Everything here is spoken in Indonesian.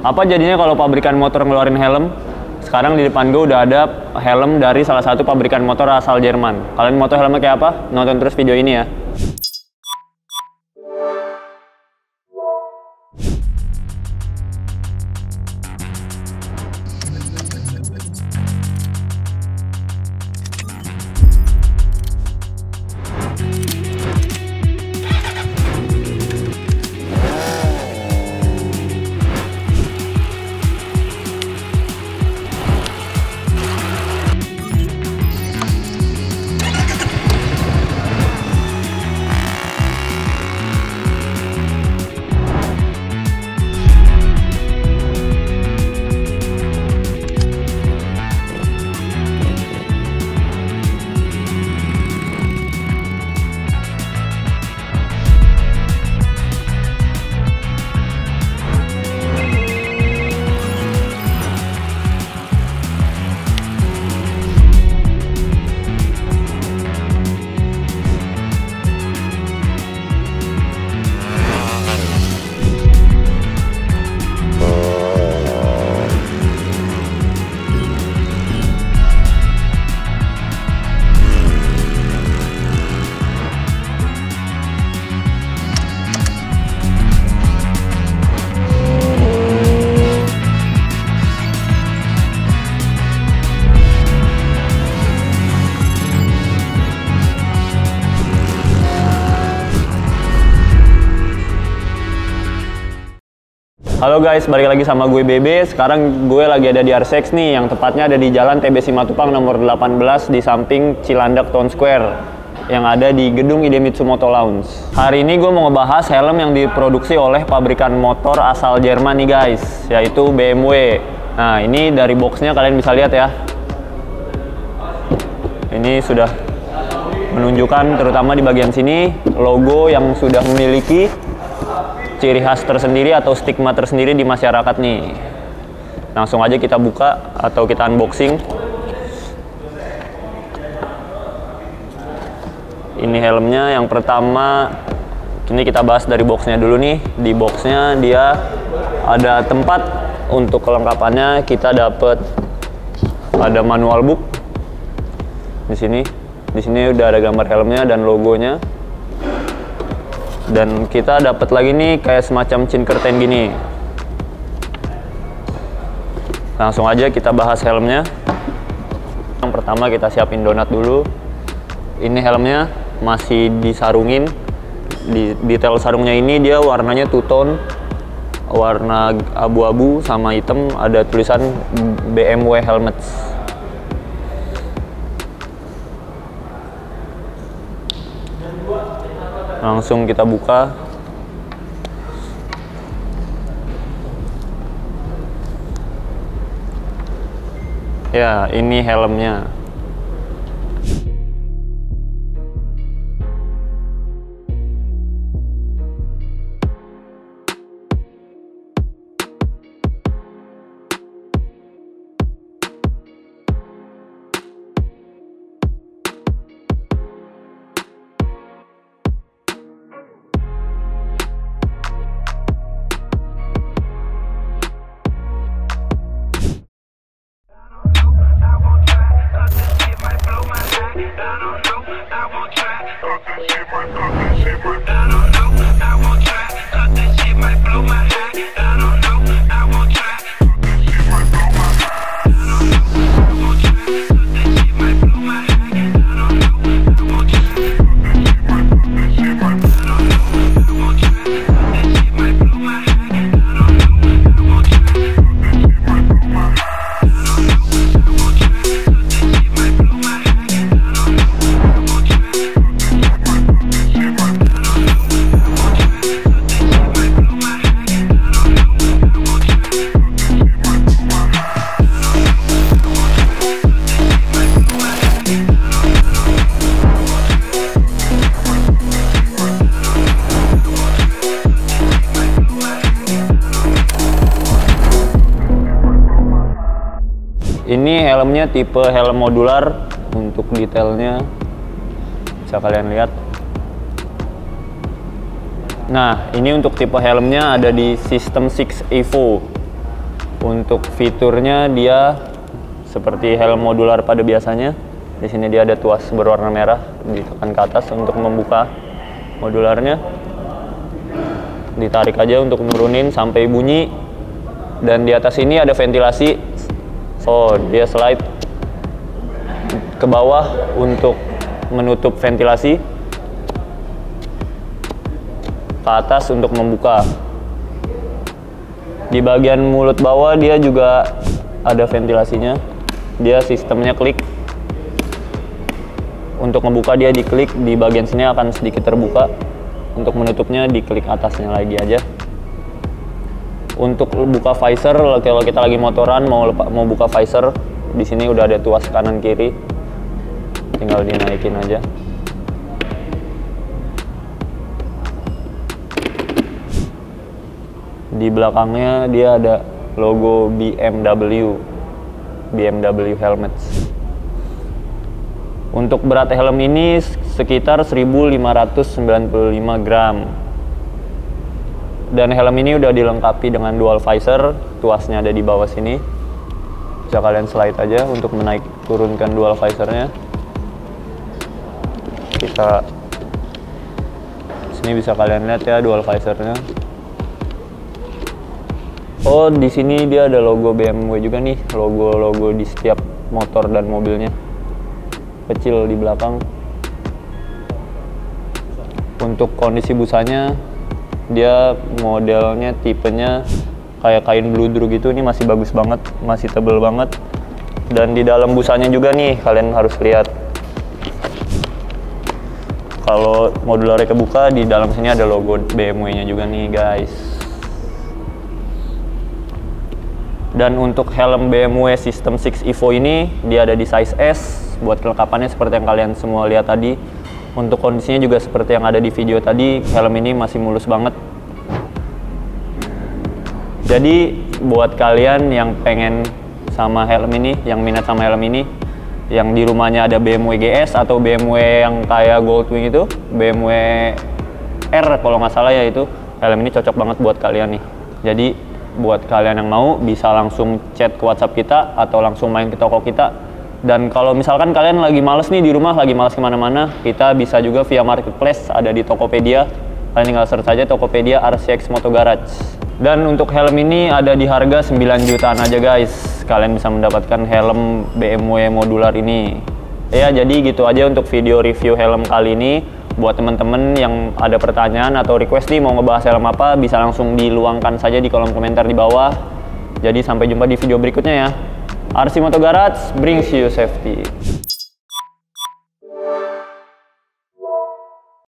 Apa jadinya kalau pabrikan motor ngeluarin helm? Sekarang di depan gue udah ada helm dari salah satu pabrikan motor asal Jerman. Kalian mau tahu helmnya kayak apa? Nonton terus video ini ya. Halo guys, balik lagi sama gue Bebe. Sekarang gue lagi ada di RCX nih, yang tepatnya ada di Jalan TB Simatupang nomor 18 di samping Cilandak Town Square yang ada di gedung ID Mitsumoto Lounge. Hari ini gue mau ngebahas helm yang diproduksi oleh pabrikan motor asal Jerman nih guys, yaitu BMW. Nah, ini dari boxnya kalian bisa lihat ya. Ini sudah menunjukkan terutama di bagian sini logo yang sudah memiliki ciri khas tersendiri atau stigma tersendiri di masyarakat nih. Langsung aja kita buka atau kita unboxing. Ini helmnya. Yang pertama, ini kita bahas dari boxnya dulu nih. Di boxnya dia ada tempat untuk kelengkapannya. Kita dapat ada manual book di sini. Di sini udah ada gambar helmnya dan logonya. Dan kita dapat lagi nih kayak semacam chin curtain gini. Langsung aja kita bahas helmnya. Yang pertama kita siapin donat dulu. Ini helmnya masih disarungin. Di detail sarungnya ini dia warnanya two tone, warna abu-abu sama hitam. Ada tulisan BMW Helmets. Langsung kita buka. Ya, ini helmnya. Ini helmnya tipe helm modular. Untuk detailnya bisa kalian lihat. Nah, ini untuk tipe helmnya ada di System 6 Evo. Untuk fiturnya dia seperti helm modular pada biasanya. Di sini dia ada tuas berwarna merah, ditekan ke atas untuk membuka modularnya. Ditarik aja untuk nurunin sampai bunyi. Dan di atas ini ada ventilasi. So, dia slide ke bawah untuk menutup ventilasi. Ke atas untuk membuka. Di bagian mulut bawah dia juga ada ventilasinya. Dia sistemnya klik. Untuk membuka dia diklik, di bagian sini akan sedikit terbuka. Untuk menutupnya diklik atasnya lagi aja. Untuk buka visor, kalau kita lagi motoran mau buka visor, di sini udah ada tuas kanan kiri. Tinggal dinaikin aja. Di belakangnya dia ada logo BMW Helmets. Untuk berat helm ini sekitar 1595 gram. Dan helm ini udah dilengkapi dengan dual visor, tuasnya ada di bawah sini. Bisa kalian slide aja untuk turunkan dual visornya. Sini bisa kalian lihat ya dual visornya. Oh, di sini dia ada logo BMW juga nih, logo di setiap motor dan mobilnya. Kecil di belakang. Untuk kondisi busanya, dia modelnya tipenya kayak kain bludru gitu. Ini masih bagus banget, masih tebel banget. Dan di dalam busanya juga nih, kalian harus lihat. Kalau modularnya kebuka, di dalam sini ada logo BMW-nya juga nih, guys. Dan untuk helm BMW System 6 Evo ini dia ada di size S. Buat kelengkapannya seperti yang kalian semua lihat tadi. Untuk kondisinya juga seperti yang ada di video tadi, helm ini masih mulus banget. Jadi buat kalian yang pengen sama helm ini, yang minat sama helm ini, yang di rumahnya ada BMW GS atau BMW yang kayak Goldwing itu, BMW R kalau nggak salah ya, itu helm ini cocok banget buat kalian nih. Jadi buat kalian yang mau bisa langsung chat ke WhatsApp kita atau langsung main ke toko kita. Dan kalau misalkan kalian lagi males nih di rumah, lagi males kemana-mana, kita bisa juga via marketplace, ada di Tokopedia. Kalian tinggal search aja Tokopedia RCX Moto Garage. Dan untuk helm ini ada di harga 9 jutaan aja, guys. Kalian bisa mendapatkan helm BMW modular ini. Ya, jadi gitu aja untuk video review helm kali ini. Buat temen-temen yang ada pertanyaan atau request nih mau ngebahas helm apa, bisa langsung diluangkan saja di kolom komentar di bawah. Jadi sampai jumpa di video berikutnya ya. RC Moto Garage brings you safety.